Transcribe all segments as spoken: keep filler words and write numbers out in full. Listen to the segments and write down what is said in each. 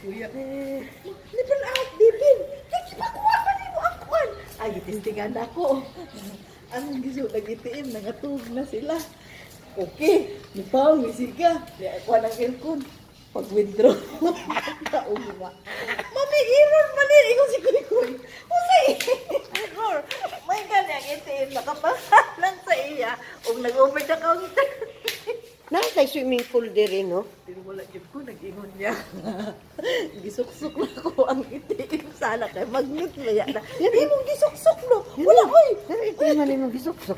kuya. Level out, Bibin. Nagkipakuha pa ni mo akuan. Ay, gitintingan ako. Ang giso, nag-itiim, nangatug na sila. Okay, nipaw, misiga. Di ako ng aircon. Pag-withdraw. Kauma. Mami, error mali. Ikaw si Kuy-Kuy. Kasi, error. May ganyang itiim. Nakapahalan sa iya. Kung nag-over na ka ang Nakakay swimming pool din, no? pero wala yun ko, nag-ingon niya. Gisuksok na ko ang itiim. Sana kay magnet na yan. Hindi mong gisuksok, no? Wala, hoy! Pero ito yung mali mong gisuksok.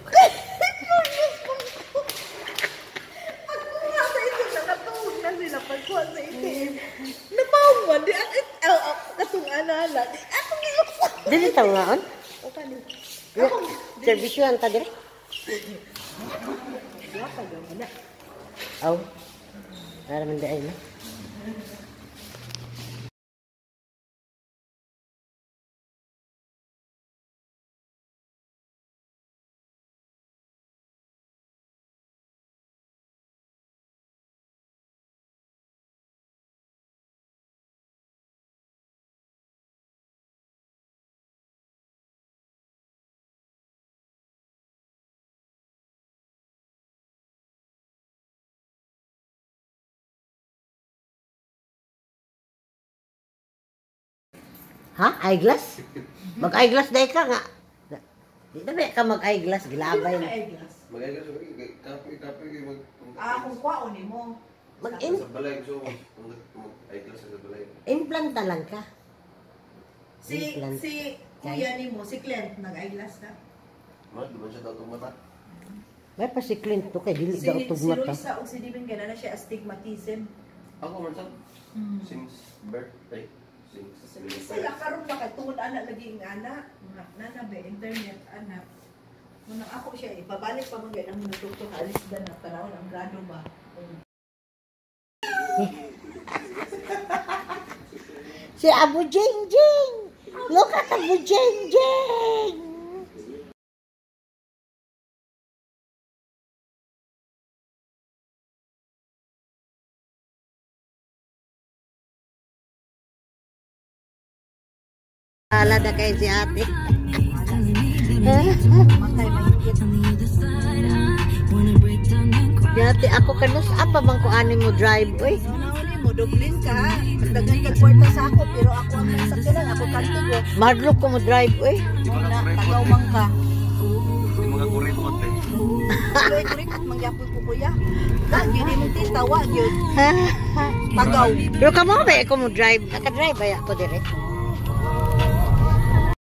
Pagkuha sa ito, nakatuhog na sila. Pagkuha sa itiim. Napawan, di ang it... Katong anala. Di akong gisuksok. Dili tayo nga, on? O kanin. Servisyoan ta dire? Wala pa gawin na. Aw. Para man dai na. Ha? Eyeglass? Mag-eyeglass dahil ka nga. Di na ba ka mag-eyeglass? Gilabay na. Eyeglass. Mag-eyeglass, kapoy-kapoy mag... Ah, kung kwaon ni mo. Mag-in... Sa balay, so mag-eyeglass sa balay. Implanta lang ka. Si, si kuya ni mo, si Clint, nag-eyeglass na. Mahal, di ba siya daw mata? May pa si Clint to kay dili Si, daw si tugmata. Luisa o si Divin, gana na siya astigmatism. Ako, man saan? Mm. Since birthday. Since Sila karon ba kay tungod ana lagi ang ana, mga nana ba internet anak. Muna ako siya ibabalik pa mo gyud ang minuto alis dan na tarawon ang grado ba. Si Abu Jing Jing! Look at Abu Jing Jing! Ala na kayo si ate. Matay mahigit. Si ate, ako kanus apa bang ko ani mo drive, oy? Ano mo dublin ka? Dagan ka kwarta sa ako pero ako ang sakyanan ako kanto ko. Madlok ko mo drive, oy. Na tagaw man ka. Di mga kuripot eh. Tuloy tuloy kung mangyapon ko kuya. Ka gini mo titawa gyud. Tagaw. Pero kamo ba ako mo drive? Naka-drive ba ako dire?